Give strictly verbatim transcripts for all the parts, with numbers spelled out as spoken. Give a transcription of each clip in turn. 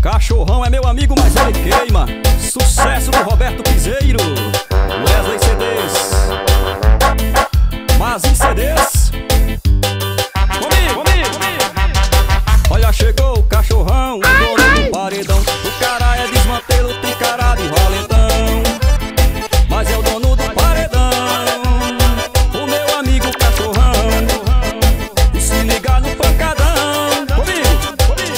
Cachorrão é meu amigo, mas ele queima. Sucesso do Roberto Piseiro, Wesley C Ds. Mas em C Ds, comigo, comigo, comigo. Olha, chegou o cachorrão, o dono do paredão. O cara é desmantelo, tem cara de valentão, mas é o dono do paredão. O meu amigo cachorrão, e se ligar no pancadão. Comigo, comigo.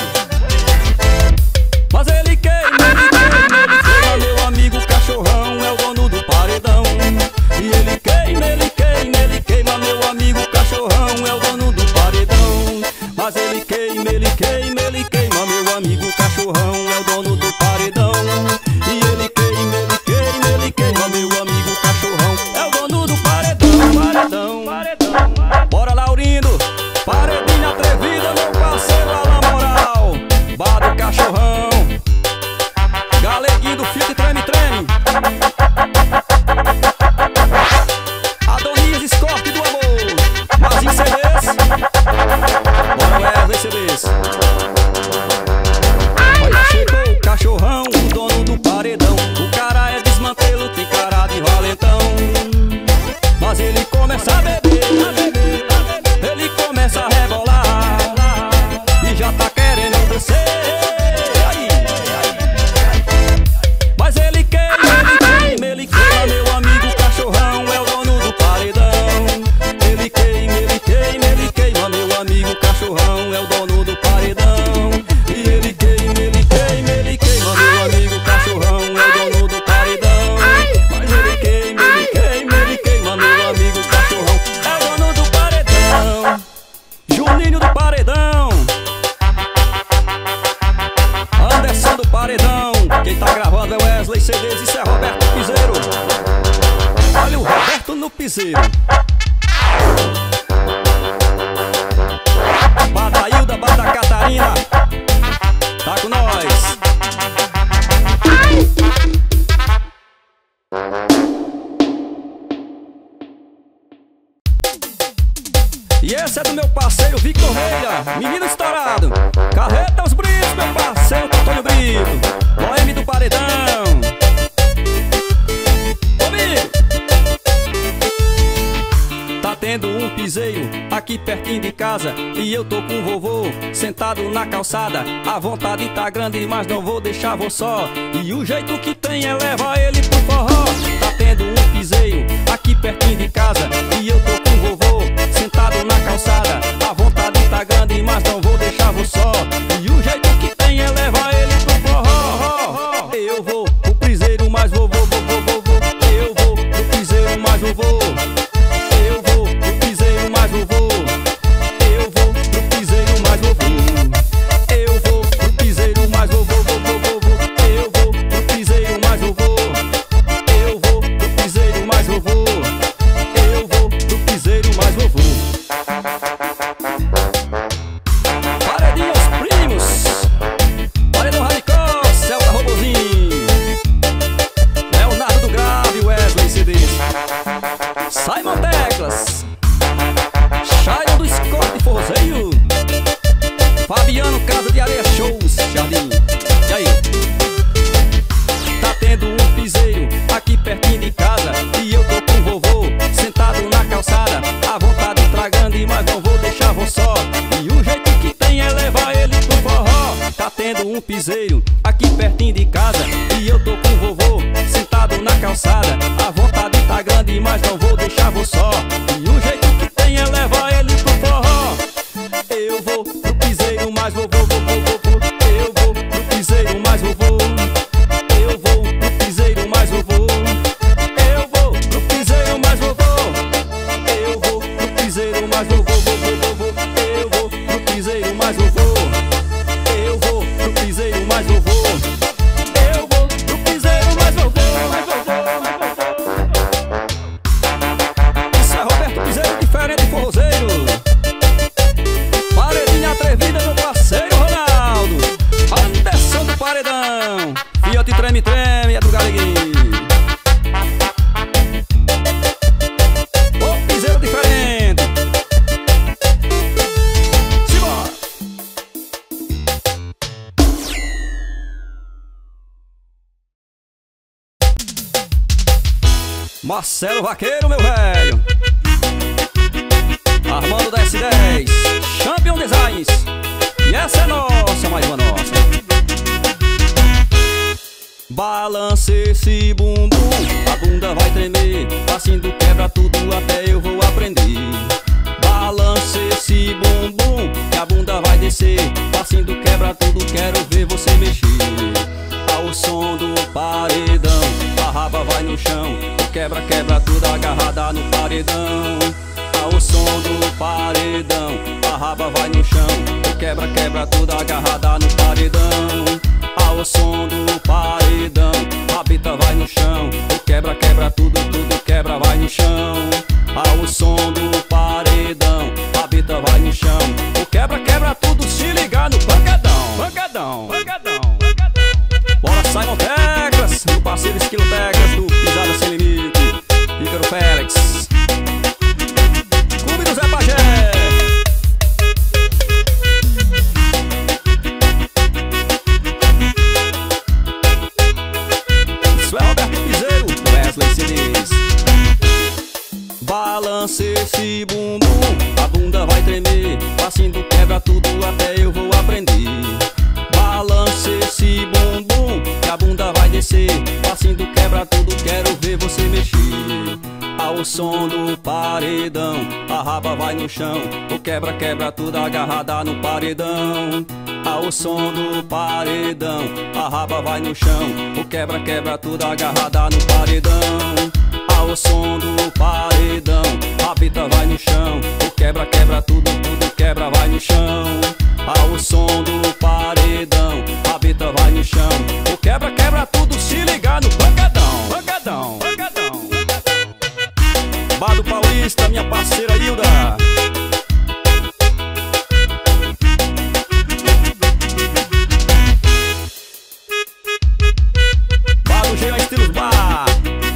Mas ele queima, ele queima, ele queima. Meu amigo cachorrão é o dono do paredão. E ele queima, ele queima, ele queima. Meu amigo cachorrão é o dono do paredão. Mas ele queima, ele queima, ele queima. Meu amigo cachorrão é o dono do paredão. E ele queima, ele queima, ele queima. Meu amigo cachorrão é o dono do paredão. Paredão, paredão. Bora, Laurindo, paredinha atrevida, meu parceiro Alain Moral. Bar do cachorrão, Galeguinho do Fito e Treme Treme, Adonias Escorte do Amor. Mas em C Ds, bora Wesley C Ds. Olha, chegou o cachorrão, o dono do paredão. O cara é desmantelo, tem cara de valentão, mas ele começa a beber, ele começa a rebolar e já tá querendo descer. Aí, aí. Mas ele queima, ele queima, ele queima. Meu amigo cachorrão é o dono do paredão. Ele queima, ele queima, ele queima. Meu amigo cachorrão é o dono do paredão. E ele queima, ele queima, ele queima. Meu amigo cachorrão é o dono do paredão. Mas ele queima, ele queima, ele queima. Meu amigo cachorrão é o dono do paredão. Juninho do paredão, Anderson do paredão. Quem tá gravando é Wesley C Ds, isso é Roberto Piseiro. Olha o Roberto no piseiro. Badailda, Bada Catarina, tá com nós. E esse é do meu parceiro Victor Reira, menino estourado. Carreta os britos, meu parceiro Antônio Brito, Boêmio do paredão. Comigo. Tá tendo um piseiro aqui pertinho de casa, e eu tô com o vovô sentado na calçada. A vontade tá grande, mas não vou deixar vou só. E o jeito que tem é levar ele pro forró. Tá tendo um piseiro aqui pertinho de casa, e eu tô com o vovô sentado na calçada. A vontade tá grande, mas não vou deixar vou só. E o jeito que tem é levar ele pro forró. Eu vou pro piseiro, mas vou, vou, vou, vou, vou, vou. Eu vou pro piseiro, mas vou, vou. Eu vou pro piseiro, mas vou, vou. Eu vou pro piseiro, mas vou, vou. Eu vou pro piseiro, mas vou, vou, vou, vou, vou, vou. Eu vou pro piseiro, mas vou, vou. Eu vou pro piseiro, mas vou, vou. Eu vou pro piseiro, mas vou, vou. Paredinha os primos, Paredão Radical, Celta Robozinho, Leonardo do Grave, Wesley C Ds, Simon Teclas, Shailon do Escorte Forzeiro, Fabiano Casa de Areia Shows, Jardim. E aí? Tá tendo um piseiro aqui pertinho de casa, e eu tô com o vovô sentado na calçada. A vontade tá grande, mas não vou deixar vou só. E o jeito que tem é levar ele pro forró. Tá tendo um piseiro aqui pertinho de casa, e eu tô com o vovô sentado na calçada. A vontade tá grande, mas não vou deixar vou só. E o jeito que tem é levar ele pro forró. Eu vou pro piseiro, mas vou, vou, vou, vou, vou, vou. Eu vou pro piseiro, mas vou, vou. Eu vou pro piseiro, mas vou, vou. Eu vou pro piseiro, mas vou, vou. Eu vou pro piseiro, mas vou, vou, vou, vou, vou. Eu vou pro piseiro, mas vou, vou. Eu vou pro piseiro, mas vou, vou. Eu vou pro piseiro, mas vou, vou, mas vou, vou, mas vou, vou. Isso é Roberto Piseiro, diferente forrozeiro. Paredinha atrevida, meu parceiro Ronaldo. Marcelo Vaqueiro, meu velho. Armando da S dez, Champion Designs. E essa é nossa, mais uma nossa. Balance esse bumbum, a bunda vai tremer. Facindo quebra tudo até eu vou aprender. Balance esse bumbum, que a bunda vai descer. Facindo quebra tudo, quero ver você mexer. Ao som do paredão, a raba vai no chão. Quebra, quebra tudo agarrada no paredão. Ao som do paredão, a raba vai no chão. Quebra, quebra tudo agarrada no paredão. Ao som do paredão, a bita vai no chão. Quebra, quebra tudo, tudo quebra, vai no chão. Ao som do paredão, a bita vai no chão. O quebra, quebra tudo, se ligar no pancadão. Pancadão, pancadão, pancadão. Bora Simon Teclas, meu parceiro Esquilo Teclas do Pisada Sem Limite, Ícaro Félix, Clube do Zé Pajé. Isso é Roberto Piseiro, Wesley C Ds. Balance esse bumbum, a bunda vai tremer. Facindo quebra tudo até eu vou aprender. Balance esse bumbum, que a bunda vai descer. Facindo quebra tudo, quero ver você mexer. Ao som do paredão, a raba vai no chão. O quebra, quebra tudo agarrada no paredão. Ao som do paredão, a raba vai no chão. O quebra, quebra tudo agarrada no paredão. Ao som do paredão, a bita vai no chão. O quebra, quebra tudo, tudo quebra, vai no chão. Ao som do paredão, a bita vai no chão. O quebra, quebra tudo, se ligar no pancadão. Pancadão, pancadão. Bar do Paulista, minha parceira Hilda. Bar do Jean Estilos Bar.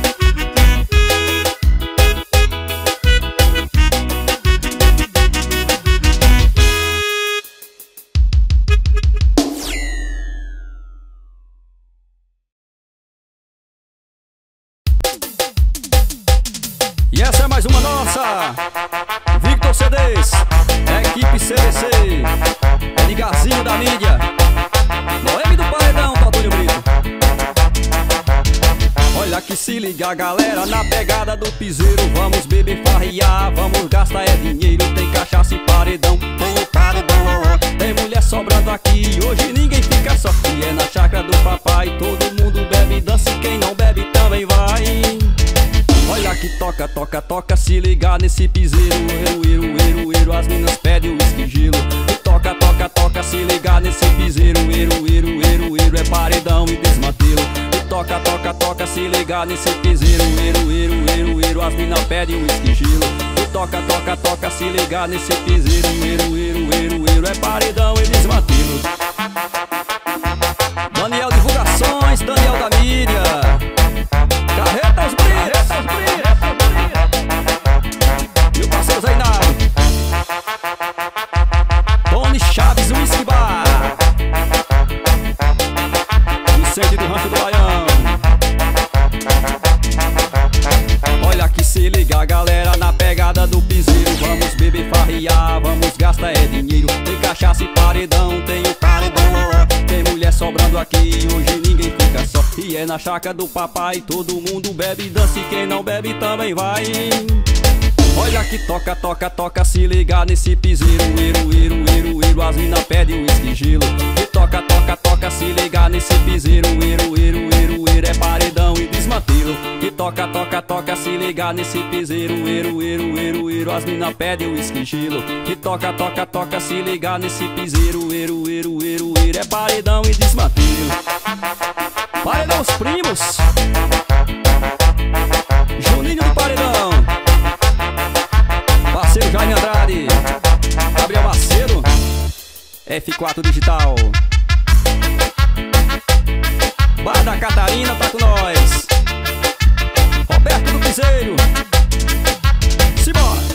E essa é mais uma nossa, Victor C Ds, equipe C D C, Edgarzinho da mídia, Noemi do Paredão, Antônio Brito. Olha que se liga galera, na pegada do piseiro. Vamos beber, farrear, vamos gastar é dinheiro. Tem cachaça e paredão, tem o paredão. Tem mulher sobrando aqui, hoje ninguém fica só. E é na chácara do papai, todo mundo bebe, dança e quem não bebe também vai. Olha que toca, toca, toca, se ligar nesse piseiro. Eiro, eiro, eiro, eiro, as minas pedem o whisky gelo. E toca, toca, toca, se ligar nesse piseiro. Eiro, eiro, eiro, eiro, é paredão e desmantelo. E toca, toca, toca, se ligar nesse piseiro. Eiro, eiro, eiro, eiro, as minas pedem o whisky gelo. E toca, toca, toca, se ligar nesse piseiro. Eiro, eiro, eiro, eiro, é paredão e desmantelo. Daniel Divulgações, Daniel da mídia, Carretas Brits, e o parceiro Zainado, Tony Chaves, Whisky Bar, Vicente do Rancho do Baião. Olha que se liga galera, na pegada do piseiro. Vamos beber, farrear, vamos gastar é dinheiro. Tem cachaça e paredão, tem o paredão. Tem mulher sobrando aqui, hoje ninguém fica só. E é na chácara do papai, todo mundo bebe, dança e quem não bebe também vai. Olha que toca, toca, toca, se ligar nesse piseiro. Eiro, eiro, eiro, eiro, as minas pedem o whisky gelo. E toca, toca, toca, se ligar nesse piseiro. Eiro, eiro, eiro, eiro, é paredão e desmantelo. E toca, toca, toca, se ligar nesse piseiro. Eiro, eiro, eiro, eiro, as minas pedem o whisky gelo. E toca, toca, toca, se ligar nesse piseiro. Eiro, eiro, eiro, eiro, é paredão e desmantelo. Paredão os primos, Juninho do Paredão, parceiro Jaime Andrade, Gabriel Macedo, F quatro Digital, Bar da Catarina tá com nós, Roberto do Piseiro. Simbora!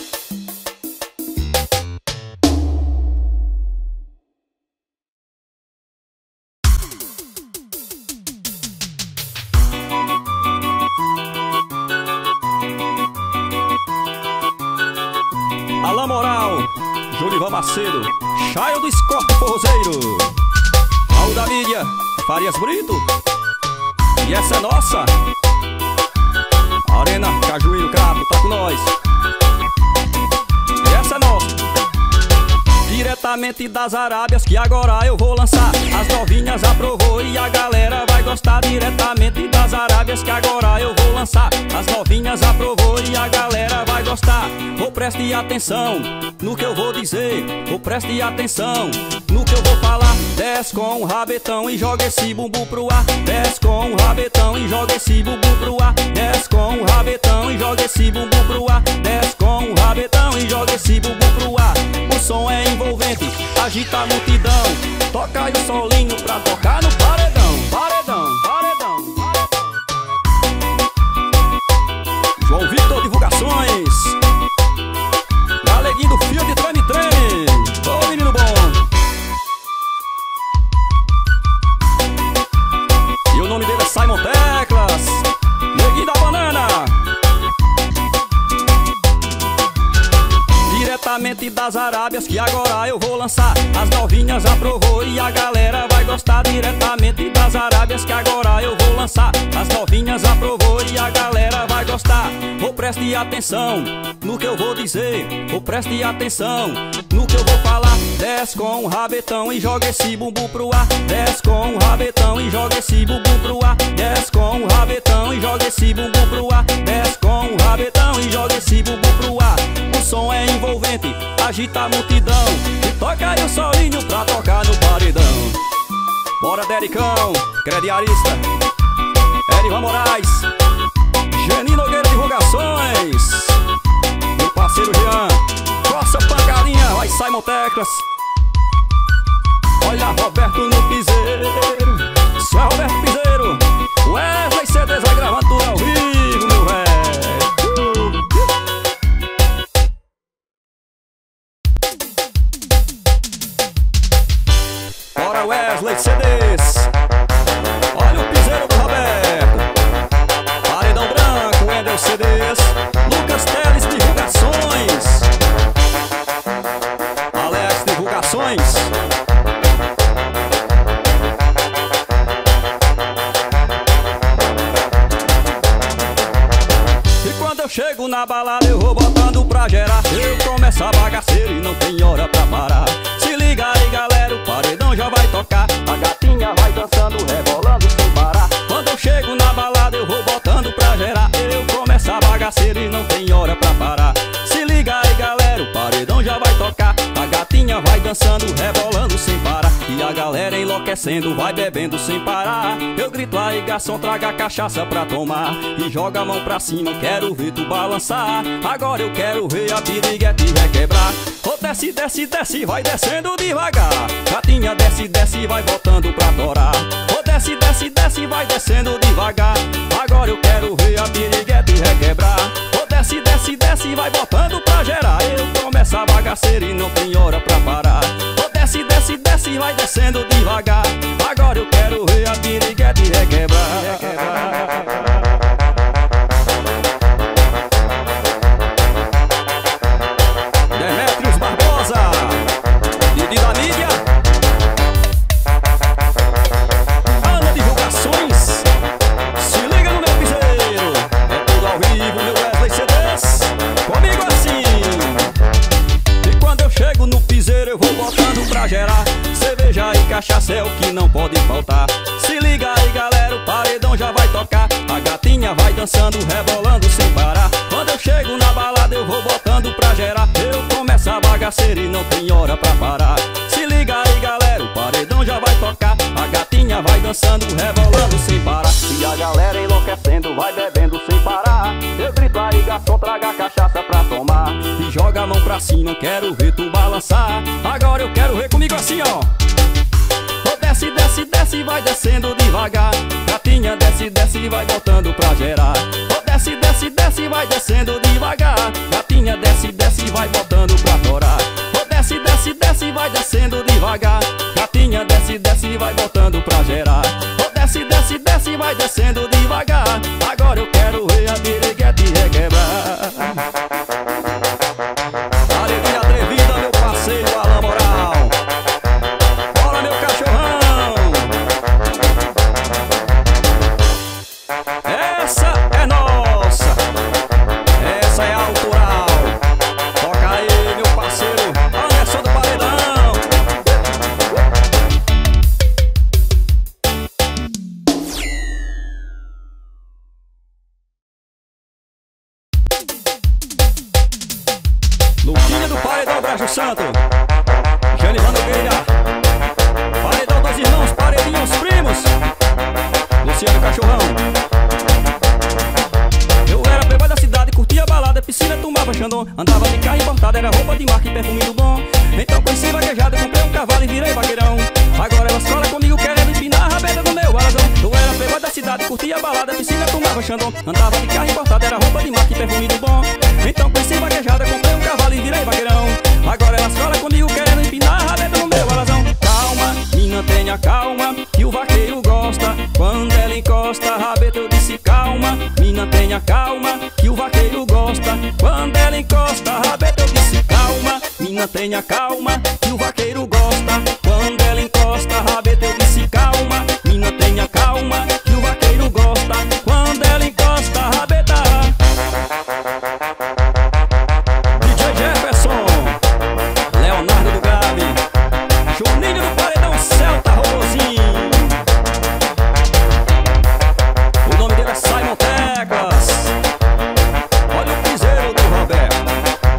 Macedo, Chaio do Escorte Forrozeiro, Raul da Mídia, Farias Brito. E essa é nossa Arena Cajueiro Crato, tá com nós. E essa é nossa, diretamente das Arábias, que agora eu vou lançar. As novinhas aprovou e a galera vai gostar. Diretamente das Arábias, que agora eu vou lançar. As novinhas aprovou e a galera vai gostar. Ou preste atenção no que eu vou dizer, ou preste atenção no que eu vou falar. Desce com o rabetão e joga esse bumbum pro ar. Desce com o rabetão e joga esse bumbum pro ar. Desce com o rabetão e joga esse bumbum pro ar. Desce com o rabetão e joga esse bumbum pro ar. O som é envolvente, agita a multidão. Toca aí o solinho pra tocar no paredão. Paredão, paredão, paredão. João Victor Divulgações, Galeguinho do Fio de Treme Treme. Ô menino bom. E o nome dele é Simon Teclas, Neguinho da Banana. Diretamente das Arábias, que agora eu vou lançar. As novinhas aprovou e a galera vai gostar. Diretamente das Arábias, que agora eu vou lançar. As novinhas aprovou e a galera vai gostar. Ou preste atenção no que eu vou dizer, ou preste atenção no que eu vou falar. Desce com o rabetão e joga esse bumbum pro ar. Desce com o rabetão e joga esse bumbum pro ar. Desce com o rabetão e joga esse bumbum pro ar. Desce com o rabetão e joga esse bumbum pro ar. O som é envolvente, agita a multidão. E toca aí o solinho pra tocar no paredão. Bora Dericão, Crediarista, Erivan Moraes, Geni Nogueira Divulgações, meu parceiro Jean, Coça Pancadinha, vai Simon Teclas. Olha Roberto no piseiro, isso é Roberto Piseiro. Wesley C Ds vai gravando tudo ao vivo, meu velho. Bora Wesley C Ds, olha o piseiro do Roberto. Paredão Branco, Wendel C Ds, Lucas Teles Divulgações, Alex Divulgações. E quando eu chego na balada eu vou botando pra gerar. Eu começo a bagaceira e não tem hora pra parar. Se liga aí galera, o paredão já vai tocar. A gatinha vai dançando, rebolando sem parar. Quando eu chego na balada eu vou botando pra gerar. Eu começo a bagaceira e não tem hora pra parar. Se liga aí galera, o paredão já vai tocar. A gatinha vai dançando, rebolando sem parar. E a galera enlouquecendo, vai bebendo sem parar. Eu grito aí garçom, traga cachaça pra tomar. E joga a mão pra cima, quero ver tu balançar. Agora eu quero ver a piriguete requebrar. Oh, desce, desce, desce, vai descendo devagar. Gatinha desce, desce, vai voltando pra torar. Oh, desce, desce, desce, vai descendo devagar. Agora eu quero ver a piriguete requebrar. Oh, desce, desce, desce, vai voltando pra gerar. Eu começo a bagaceira e não tem hora pra parar. Oh, desce, desce, desce, vai descendo devagar. Agora eu quero ver a piriguete requebrar, requebrar. Gerar cerveja e cachaça é o que não pode faltar. Se liga aí galera, o paredão já vai tocar. A gatinha vai dançando, rebolando sem parar. Quando eu chego na balada eu vou botando pra gerar. Eu começo a bagaceira e não tem hora pra parar. Se liga aí galera, o paredão já vai tocar. A gatinha vai dançando, rebolando sem parar. E a galera enlouquecendo, vai bebendo sem parar. Eu grito aí garçom, traga cachaça pra tomar. E joga a mão pra cima, quero ver tu balançar. Agora eu quero ver comigo assim ó. Oh, desce, desce, desce, vai descendo devagar. Gatinha desce, desce, vai voltando pra gerar. Oh, desce, desce, desce, vai descendo devagar. Gatinha desce, desce, vai voltando pra torar. Oh, desce, desce, desce, vai descendo devagar. Gatinha desce, desce, vai voltando pra gerar. Oh, desce, desce, desce, vai descendo devagar. Agora eu quero ver a piriguete requebrar. Alegria atrevida, meu parceiro Alan. Santo, Janivan Nogueira, Paredão Dois Irmãos, Paredinha Os Primos, Luciano Cachorrão. Eu era playboy da cidade, curtia balada, piscina, tomava xandão. Andava de carro importado, era roupa de marca e perfume do bom. Então conheci vaquejada, comprei um cavalo e virei vaqueirão. Agora elas colam comigo querendo empinar a rabeta do meu alazão. Eu era playboy da cidade, curtia balada, piscina, tomava xandão. Andava de carro importado, era roupa de marca e perfume do bom. Então conheci vaquejada, comprei um cavalo e virei vaqueirão. Agora elas colam comigo querendo empinar a rabeta do meu alazão. Calma, menina, tenha calma, que o vaqueiro gosta. Quando ela encosta a rabeta eu disse calma, menina, tenha calma, que o vaqueiro gosta. Quando ela encosta a rabeta eu disse calma, menina, tenha calma, que o vaqueiro gosta. Quando ela encosta a rabeta eu disse calma, menina, tenha calma, que o vaqueiro gosta. Quando ela encosta a rabeta. D J Jefferson, Leonardo do Grave, Juninho do Paredão, Celta Robozinho. O nome dele é Simon Teclas. Olha o piseiro do Roberto.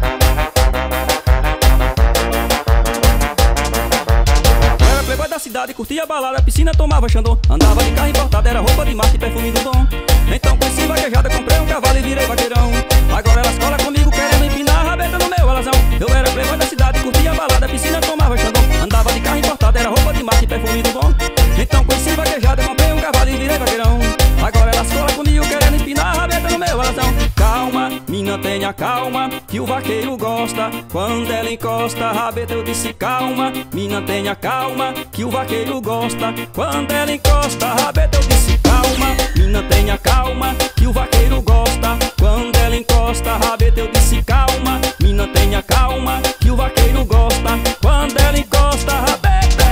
Eu era playboy da cidade, curtia balada, piscina, tomava xandão. Andava de carro importado, era roupa de marca e perfume do dom. Então conheci vaquejada, comprei um cavalo e virei vaqueirão. Agora elas colam comigo querendo empinar a rabeta no meu alazão. Eu era playboy da cidade, curtia balada, piscina, tomava xandão. Andava de carro importado, era roupa de marca e perfume do bom. Então conheci vaquejada, comprei um cavalo e virei vaqueirão. Agora elas colam comigo querendo empinar a rabeta no meu alazão. Calma, menina, tenha calma, que o vaqueiro gosta. Quando ela encosta a rabeta eu disse calma, menina, tenha calma, que o vaqueiro gosta. Quando ela encosta a rabeta eu disse calma, menina, tenha calma, que o vaqueiro gosta. Quando ela encosta a rabeta eu disse calma, menina, tenha calma, que o vaqueiro gosta. Quando ela encosta a rabeta.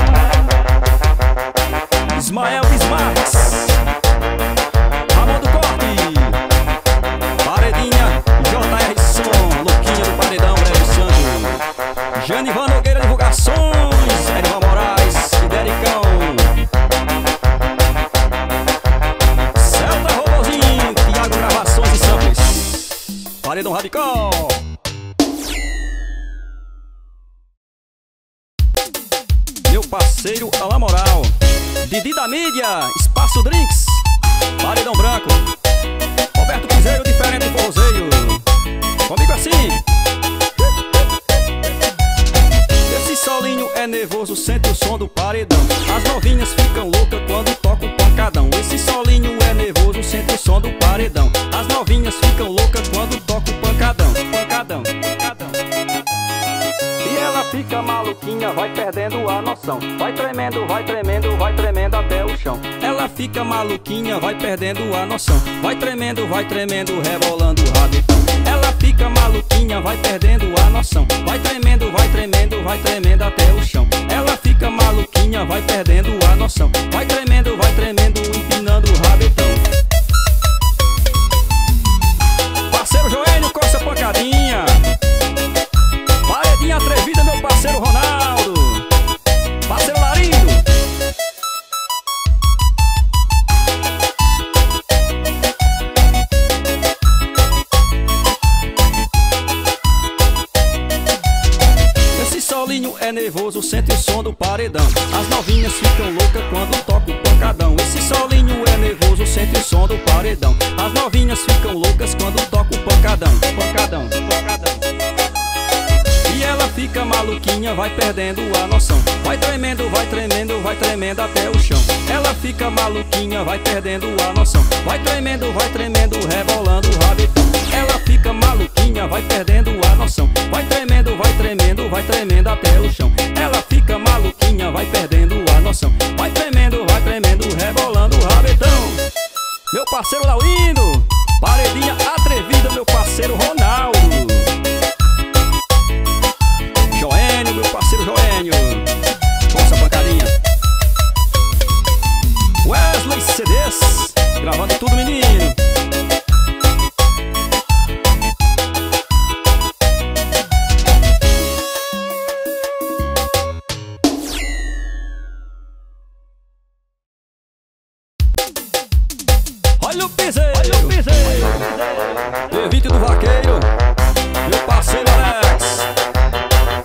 Ismael Bismarck, Ramon do Corte, Paredinha, J R Som, Luquinha do Paredão, Breve Santo, Janivan Nogueira Divulgações, Erivan Moraes e Dericão, Celta Robozinho, Thiago Gravações e Samples, Paredão Radical. Meu parceiro Alain Moral, Didi da Mídia, Espaço Drinks, Paredão Branco, Roberto Piseiro, diferente do forrozeiro. Comigo assim. Esse solinho é nervoso, sente o som do paredão. As novinhas ficam loucas quando toca o pancadão. Esse solinho é nervoso, sente o som do paredão. As novinhas ficam loucas quando toca o pancadão. Pancadão, pancadão. E ela fica maluquinha, vai perdendo a noção. Vai tremendo, vai tremendo, vai tremendo até o chão. Ela fica maluquinha, vai perdendo a noção. Vai tremendo, vai tremendo, rebolando o rabetão. Ela fica maluquinha, vai perdendo a noção. Vai tremendo, vai tremendo, vai tremendo até o chão. Ela fica maluquinha, vai perdendo a noção. Vai tremendo, vai tremendo, empinando o rabetão. Parceiro Joênio, coça pancadinha. Paredinha atrevida, meu parceiro Ronaldo, parceiro Larindo. Esse solinho é nervoso, sente o som do paredão. As novinhas ficam loucas quando toca o pancadão. Esse solinho é nervoso, sente o som do paredão. As novinhas ficam loucas quando toca o pancadão. Pancadão, pancadão. E ela fica maluquinha, vai perdendo a noção. Vai tremendo, vai tremendo, vai tremendo até o chão. Ela fica maluquinha, vai perdendo a noção. Vai tremendo, vai tremendo, rebolando o rabetão. Ela fica maluquinha, vai perdendo a noção. Vai tremendo, vai tremendo, vai tremendo até o chão. Ela fica maluquinha, vai perdendo a noção. Vai tremendo, vai tremendo, rebolando o rabetão. Meu parceiro Laurindo, Paredinha atrevida, meu parceiro Ronaldo. Joênio, meu parceiro Joênio, com essa pancadinha. Wesley C Ds, gravando tudo, menino. Olha o piseiro, olha o piseiro. Evite do vaqueiro, meu parceiro Alex.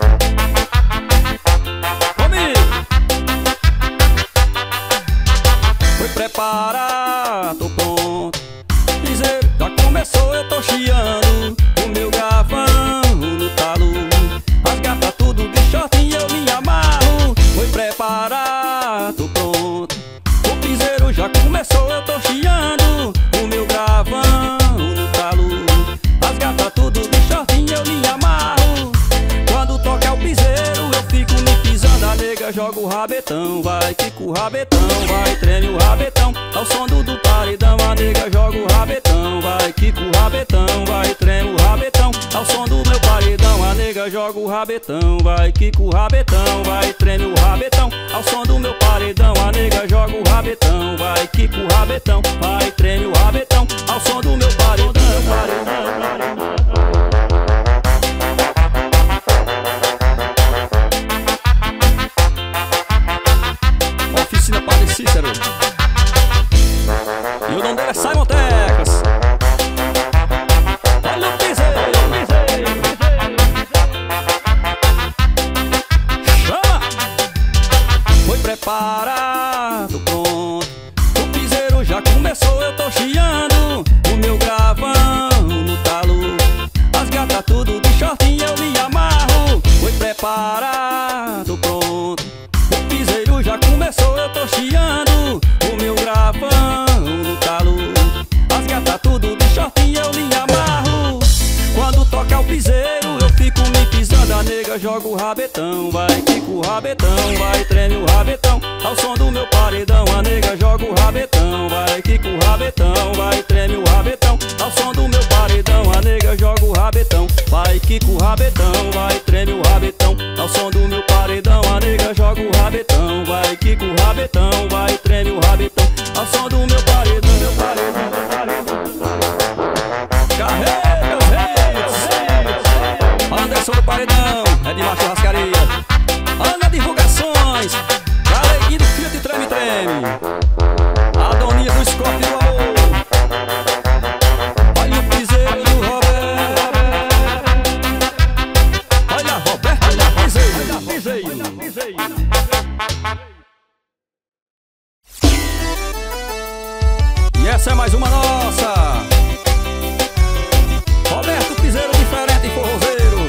prepara, tô pronto. Piseiro já começou, eu tô chiando. O meu gravão no talo. As gatas tudo de shortinho, eu me amarro. Foi preparar, tô pronto. O piseiro já começou, eu tô chiando. O meu gravão no talo. As gatas tudo de shortinho, eu me amarro. Quando toca o piseiro, eu fico me pisando. A nega joga o rabetão, vai, fica o rabetão, vai, treme o rabetão. Ao som do, do paredão, a nega joga o rabetão, vai, quica o rabetão, vai, treme o rabetão. Ao som do meu paredão, a nega joga o rabetão, vai, quica o rabetão, vai, treme o rabetão. Ao som do meu paredão, a nega joga o rabetão, vai, quica o rabetão, vai, treme o rabetão. Ao som do meu paredão, paredão. Oficina Padre Cícero. E o nome dele é Simon Teclas. Olha o piseiro, chama! Foi preparado, pronto. O piseiro já começou, eu tô chiando. O meu gravão no talo. As gatas tudo de shortinho, eu me amarro. Foi preparado, pronto. O piseiro já começou, eu tô chiando. O meu gravão no talo. As gatas tudo de shortinho, eu me amarro. Quando toca o piseiro, eu fico me pisando. A nega joga o rabetão, vai, quica o rabetão, vai, treme o rabetão. Ao som do meu paredão, a nega joga o rabetão, vai, quica o rabetão, vai, treme o rabetão. Ao som do meu paredão, a nega joga o rabetão, vai, quica o rabetão, vai, treme o rabetão. Ao som do meu paredão, a nega joga o rabetão, vai, quica o rabetão, vai, treme o rabetão. Ao som do meu paredão, meu paredão, meu paredão. Carrega os reis, Anderson do Paredão, é de macho rascaria. Ana Divulgações, Galeguinho do Fiat Treme Treme. Adonias do Scorpio do Amor. Olha o piseiro do Roberto. Olha Roberto, olha piseiro, olha piseiro, piseiro. E essa é mais uma nossa. Roberto Piseiro diferente e forrozeiro.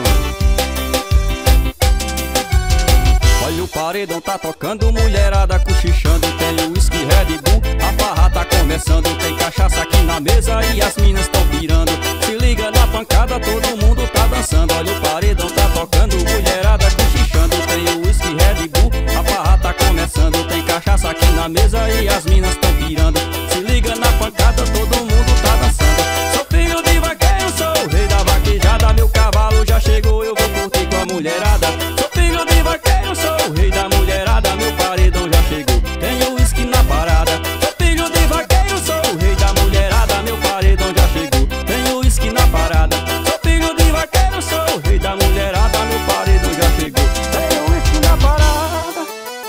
Olha o paredão tá tocando, mulherada cochichando. Tem o whisky Red Bull, a farra tá começando. Tem cachaça aqui na mesa e as minas tão pirando. Se liga na pancada, todo mundo tá dançando. Olha o paredão tá tocando, mulherada cochichando. Tem o whisky Red Bull, a farra tá começando. Tem cachaça aqui na mesa e as minas tão pirando. Se liga na pancada, todo mundo tá dançando. Sou filho de vaqueiro, sou o rei da vaquejada. Meu cavalo já chegou, eu vou curtir com a mulherada. Sou filho de vaqueiro, sou o rei da mulherada. Meu paredão já chegou, tem o uísque na parada. Sou filho de vaqueiro, sou o rei da mulherada. Meu paredão já chegou, tem o uísque na parada. Sou filho de vaqueiro, sou o rei da mulherada. Meu paredão já chegou, tem o uísque na parada.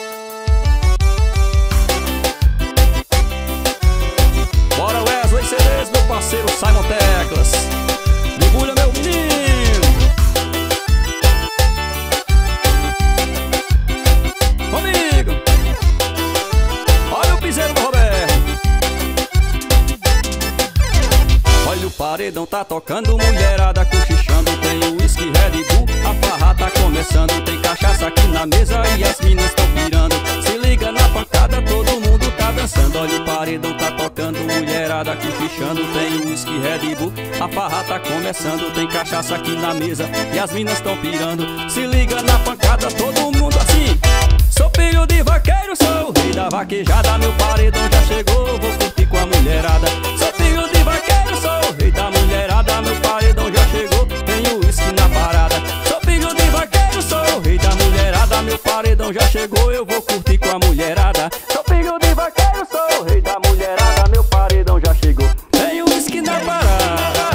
Bora Wesley C Ds, meu parceiro Simon Teclas. Mergulha meu menino. Comigo. Olha o piseiro do Roberto. Olha o paredão tá tocando, mulherada cochichando. Tem o whisky Red Bull, a farra tá começando. Tem cachaça aqui na mesa e as minas tão pirando. Se liga na pancada, todo mundo tá dançando. Olha o paredão tá tocando, mulherada cochichando. Tem o whisky Red Bull, a farra tá começando. Tem cachaça aqui na mesa e as minas tão pirando. Se liga na pancada, todo mundo assim. Sou filho de vaqueiro, sou o rei da vaquejada. Meu paredão já chegou, vou curtir com a mulherada. Sou filho de vaqueiro, sou o rei da mulherada. Meu paredão já chegou, tem o uísque na parada. Sou filho de vaqueiro, sou o rei da mulherada. Meu paredão já chegou, eu vou curtir com a mulherada. Sou filho de vaqueiro, sou o rei da mulherada. Meu paredão já chegou, tem o uísque na parada.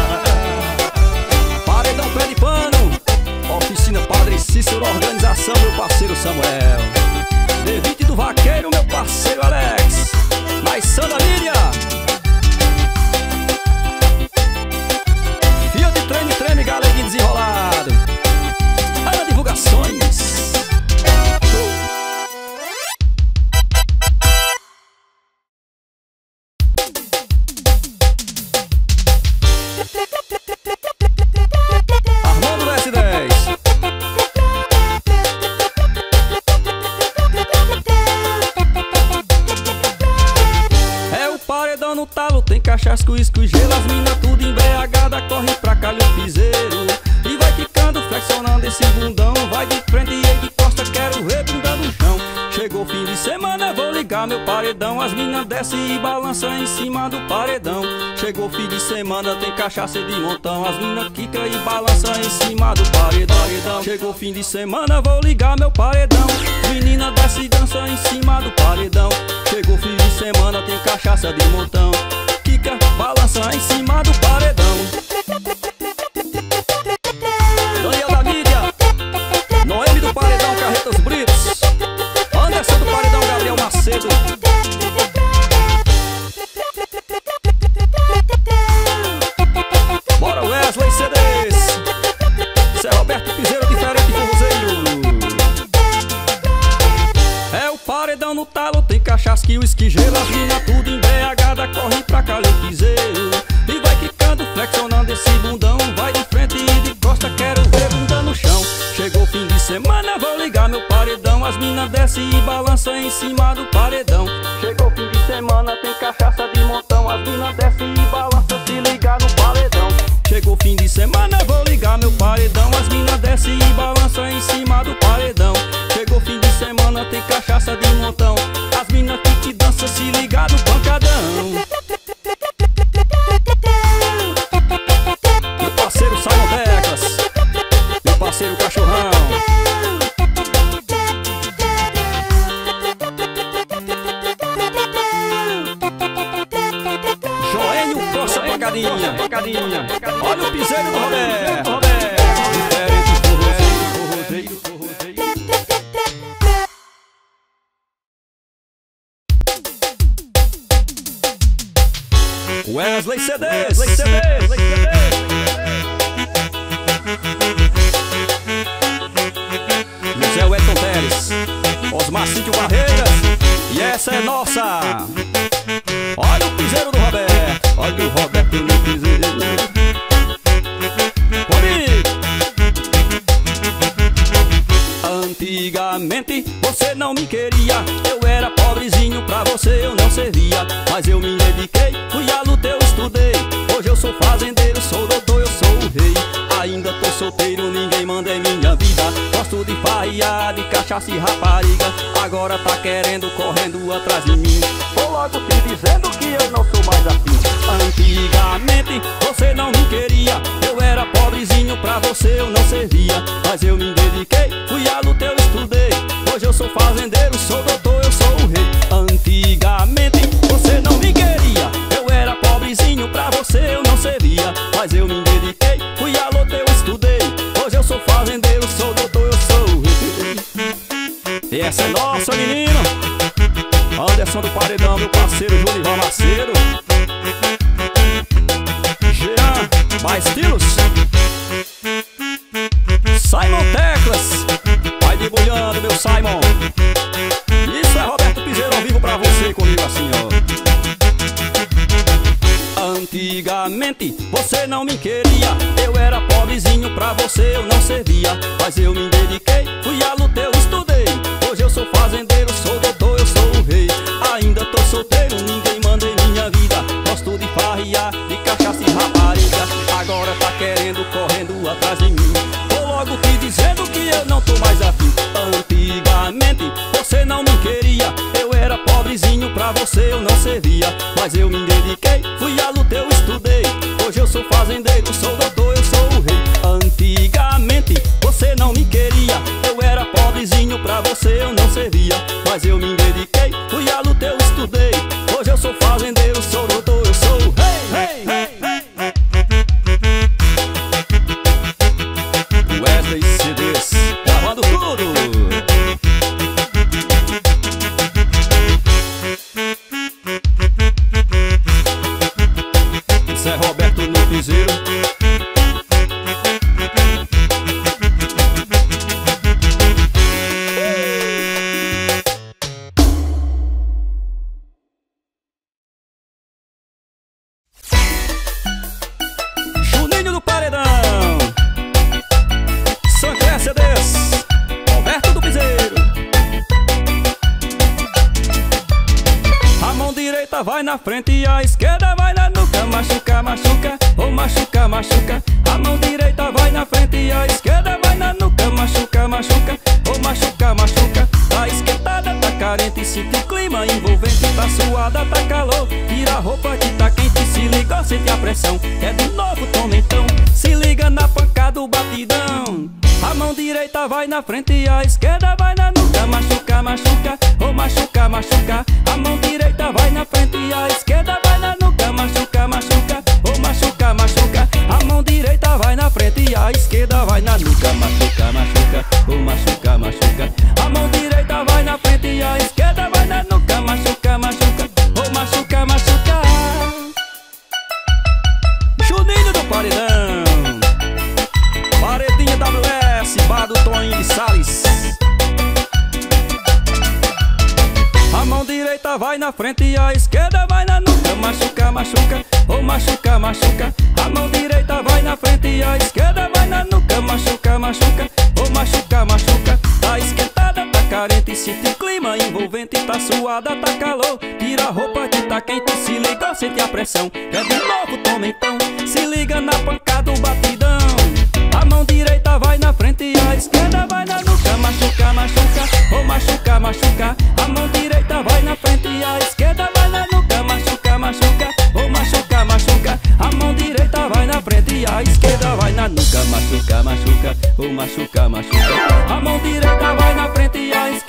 Paredão pé de pano, oficina Padre Cícero, organização meu parceiro Samuel. D vinte do Vaqueiro, meu parceiro Alex. Mais Sandra Líria. Fiat Treme Treme, Galeguinho desenrolado. Ana Divulgações. cachaça, uísque, gelo. As mina tudo embriagada, corre pra cá o piseiro. E vai quicando, flexionando esse bundão. Vai de frente e de costa, quero ver bunda no chão. Chegou fim de semana, vou ligar meu paredão. As minas descem e balançam em cima do paredão. Chegou fim de semana, tem cachaça de montão. As minas quicam e balançam em cima do paredão. Chegou fim de semana, vou ligar meu paredão. Menina desce e dança em cima do paredão. Chegou fim de semana, tem cachaça de montão. Quica, balança em cima do paredão. Daniel da mídia, Noemi do paredão, Carretas Britos, Anderson do paredão, Gabriel Macedo. Bora Wesley C Ds, Zé Roberto Piseiro, diferente forrozeiro. É o paredão no talo, tem cachaça que uísque, gelo. As mina tudo embriagada, corre pra cá o piseiro. E vai quicando, flexionando esse bundão. Vai de frente e de costa, quero ver bunda no chão. Chegou fim de semana, vou ligar meu paredão. As mina descem e balançam em cima do paredão. Chegou fim de semana, tem cachaça de montão. As mina descem e balançam, se ligar no paredão. Chegou fim de semana, vou ligar meu paredão. As mina descem e balançam em cima do paredão. Chegou fim de semana, tem cachaça de montão. As mina que te dançam, se ligar no pancadão. Meu parceiro Simon Teclas, meu parceiro Cachorrão. Joênio Costa, pancadinha, pancadinha. Olha o piseiro do Roberto. Diferente forrozeiro, forrozeiro. Wesley C Ds, Wesley C Ds, Wesley C Ds. José Wellington Teles, Osmar Cíncio Barreiras. E essa é nossa. Olha o piseiro do Roberto. Olha o Roberto no piseiro. Comigo. Antigamente você não me queria. Eu era pobrezinho, pra você eu não servia. Mas eu me dediquei, fui à luta, eu estudei. Hoje eu sou fazendeiro, sou doutor, eu sou o rei. Ainda tô solteiro, ninguém manda em minha vida. Gosto de farriar, de cachaça e rapariga. Agora tá querendo, correndo atrás de mim. Vou logo te dizendo que eu não sou mais afim. Antigamente você não me queria. Eu era pobrezinho, pra você eu não servia. Mas eu me dediquei, fui à luta, eu estudei. Hoje eu sou fazendeiro, sou doutor, eu sou o rei. Antigamente você não me queria. Eu era pobrezinho, pra você eu não servia. Mas eu me dediquei, fui à luta, eu estudei. Hoje eu sou fazendeiro, sou doutor, eu sou o rei. E essa é nossa, menino Anderson do paredão, meu parceiro Júnior Macedo. Jean, mais estilos. Simon Teclas, vai debulhando, meu Simon. Isso é Roberto Piseiro ao vivo pra você, comigo assim, ó. Antigamente você não me queria. Eu era pobrezinho, pra você eu não servia. Mas eu me dediquei, fui à luta, eu estudei. Hoje eu sou fazendeiro, sou doutor, eu sou o rei. Ainda tô solteiro, ninguém manda em minha vida. Gosto de farriar, de cachaça e rapariga. Agora tá querendo, correndo atrás de mim. Vou logo te dizendo que eu não tô mais afim. Antigamente você não me queria. Eu era pobrezinho, pra você eu não servia. Mas eu me dediquei, fui à luta, eu estudei. Hoje eu sou fazendeiro, sou doutor, eu sou o rei. Antigamente você não me queria. Eu era pobrezinho, pra você eu não servia. Mas eu me dediquei, fui à luta, eu estudei. Hoje eu sou fazendeiro, sou doutor, eu sou o rei, rei, rei, rei. Wesley C Ds, gravando tudo. Zé Roberto no piseiro. Juninho do paredão, Sancler C Ds, Roberto do piseiro. A mão direita vai na frente e a esquerda vai na nuca. machuca, machuca, oh machuca, machuca. A mão direita vai na frente e a esquerda vai na nuca. Machuca, machuca, oh machuca, machuca. Tá esquentada, tá carente, sente clima envolvente. Tá suada, tá calor, tira a roupa que tá quente. Se liga, sente a pressão, é de novo toma então. Se liga na pancada, o batidão. A mão direita vai na frente e a esquerda vai na nuca. Machuca, machuca, oh machuca, machuca. A mão direita vai na frente e a esquerda vai na nuca. Machuca, machuca, oh machuca, machuca. A mão direita vai na frente e a esquerda vai na nuca. Machuca, machuca, oh machuca, machuca. A mão direita vai na frente e a esquerda vai na nuca. Machuca, machuca, oh machuca, machuca. Juninho do Paredão, Paredinha W S, bar do Toninho de Salles. A mão direita vai na frente e a esquerda vai na nuca. Machuca, machuca, oh machuca, machuca. A mão direita vai na frente e a esquerda vai na nuca. Machuca, machuca, oh machuca, machuca. Tá esquentada, tá carente, sente clima envolvente. Tá suada, tá calor, tira a roupa que tá quente. Se liga, sente a pressão, é de novo toma então. Se liga na pancada, o batidão. A mão direita vai na frente e a esquerda vai na nuca. Machuca, machuca, oh machuca, machuca. A mão direita vai na frente e a esquerda vai na nuca. Machuca, machuca, oh machuca, machuca. A mão direita vai na frente e a esquerda vai na nuca. Machuca, machuca, oh machuca, machuca. A mão direita vai na frente e a esquerda